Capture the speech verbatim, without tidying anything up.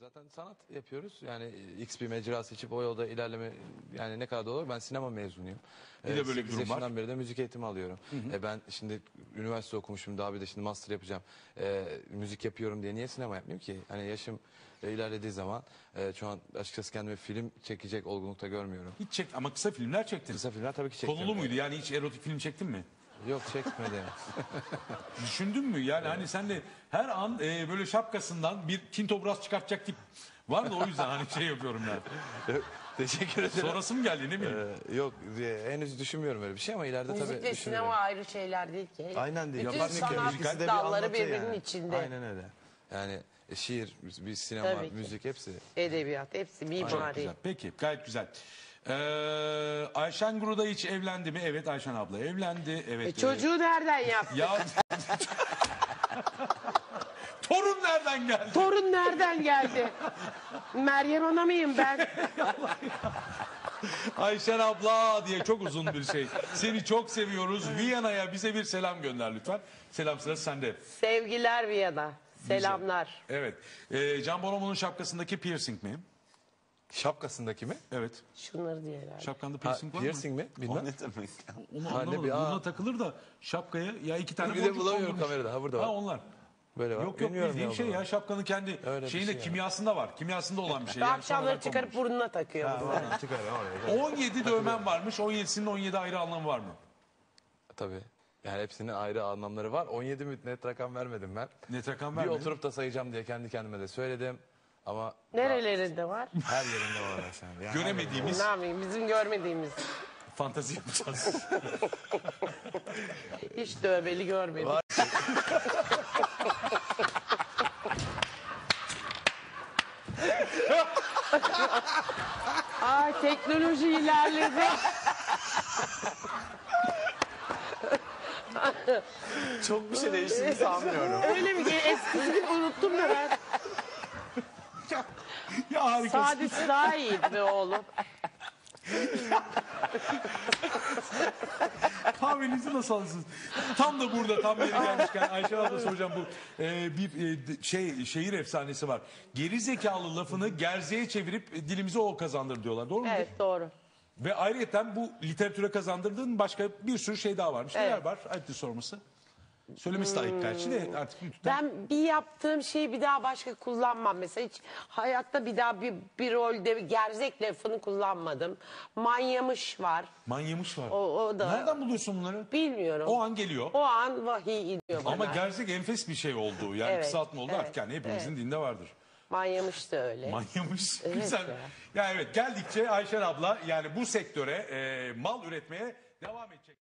Zaten sanat yapıyoruz. Yani X bir mecra seçip o yolda ilerleme yani ne kadar da olur. Ben sinema mezunuyum. Bir de böyle bir sekiz durum var. yaşından beri de müzik eğitimi alıyorum. E ben şimdi üniversite okumuşum. Daha bir de şimdi master yapacağım. E, müzik yapıyorum diye niye sinema yapmayayım ki? Hani yaşım e, ilerlediği zaman e, şu an açıkçası kendimi film çekecek olgunlukta görmüyorum. Hiç çek ama kısa filmler çektin. Kısa filmler tabii ki çektim. Konulu muydu? Yani hiç erotik film çektin mi? Yok çekmedim. Düşündün mü? Yani hani sen de her an e, böyle şapkasından bir kintobraz çıkartacak tip var da o yüzden hani şey yapıyorum yani. Teşekkür ederim. Sonrası mı geldi ne bileyim. Ee, yok e, henüz düşünmüyorum öyle bir şey ama ileride tabii Müzikle düşünüyorum. sinema ayrı şeyler değil ki. Aynen değil. Bütün Yaparsın ki sanat ikisi de bir dalları anlatı birbirinin yani. içinde. Aynen öyle. Yani e, şiir, bir sinema, Tabii ki. müzik hepsi. Edebiyat hepsi Çok mimari. güzel. Peki gayet güzel. Ee, Ayşen Guru'da hiç evlendi mi? Evet Ayşen abla evlendi. Evet. E, çocuğu nereden yaptı? Ya torun nereden geldi? Torun nereden geldi? Meryem Ana mıyım ben? Ayşen abla diye çok uzun bir şey. Seni çok seviyoruz. Viyana'ya bize bir selam gönder lütfen. Selam sırası sende. Sevgiler Viyana. Selamlar. Evet. Ee, Can Bonomo'nun şapkasındaki piercing mi? Şapkasındaki mi? Evet. Şunları diye herhalde. Şapkanda Ha, piercing var piercing mı? mi? Bilmem. Ne demek ya? Onu Ha, ne anlamadım. bir- aa. Buna takılır da şapkaya ya iki tane Bir de boncuk bulamıyorum kondurmuş. kamerada. Ha, burada var. Ha onlar. Böyle var. Yok yok Bilmiyorum bildiğin ya şey bunu. ya şapkanın kendi Öyle bir şeyinde şey ya. kimyasında var. Kimyasında olan bir şey. Ve Yani akşamları sonradan çıkarıp konulmuş. burnuna takıyor. bunu. Oradan çıkar oraya. on yedi dövmen varmış. on yedisinin on yedi ayrı anlamı var mı? Tabii. Yani hepsinin ayrı anlamları var. on yedi mi net rakam vermedim ben. Net rakam Bir vermedin. oturup da sayacağım diye kendi kendime de söyledim. Ama Nerelerinde var? her yerinde var Ayşen. Yani Göremediğimiz Ne yapayım bizim görmediğimiz. fantezi yapacağız. Hiç dövbeli görmedim. Var. Aa teknoloji ilerledi. Çok bir şey değiştiğini sanmıyorum. Öyle mi? Eskiyi unuttum da ben. Ya harikasın. Sadece daha iyiydi be oğlum. Kahvenizi nasıl alırsınız? Tam da burada tam yeri gelmişken Ayşen abla soracağım bu e, bir e, d- şey şehir efsanesi var. Geri zekalı lafını gerzeğe çevirip e, dilimize o kazandır diyorlar. Doğru mu? Evet doğru. Ve ayrıyeten bu literatüre kazandırdığın başka bir sürü şey daha varmış. Neler Evet. var? Ayıptır sorması. Söylemesi de ayıp gerçi de artık lütfen. Ben bir yaptığım şeyi bir daha başka kullanmam. Mesela hiç hayatta bir daha bir, bir rolde bir gerzek lafını kullanmadım. Manyamış var. Manyamış var. O, o da Nereden buluyorsun bunları? bilmiyorum. O an geliyor. O an vahiy iniyor bana. Ama gerzek enfes bir şey oldu. Yani Evet, kısaltma oldu evet, artık yani hepimizin evet. dinde vardır. Manyamış da öyle. Manyamış. Evet Güzel. ya. Ya evet geldikçe Ayşen abla yani bu sektöre e, mal üretmeye devam edecek.